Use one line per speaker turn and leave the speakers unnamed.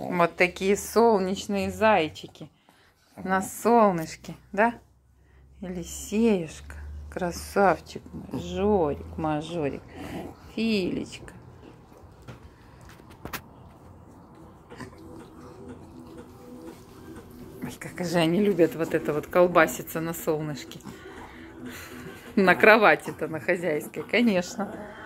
Вот такие солнечные зайчики на солнышке, да? Елисеюшка, красавчик, мажорик, мажорик, Филечка. Ой, как же они любят вот это вот колбаситься на солнышке. На кровати-то, на хозяйской, конечно.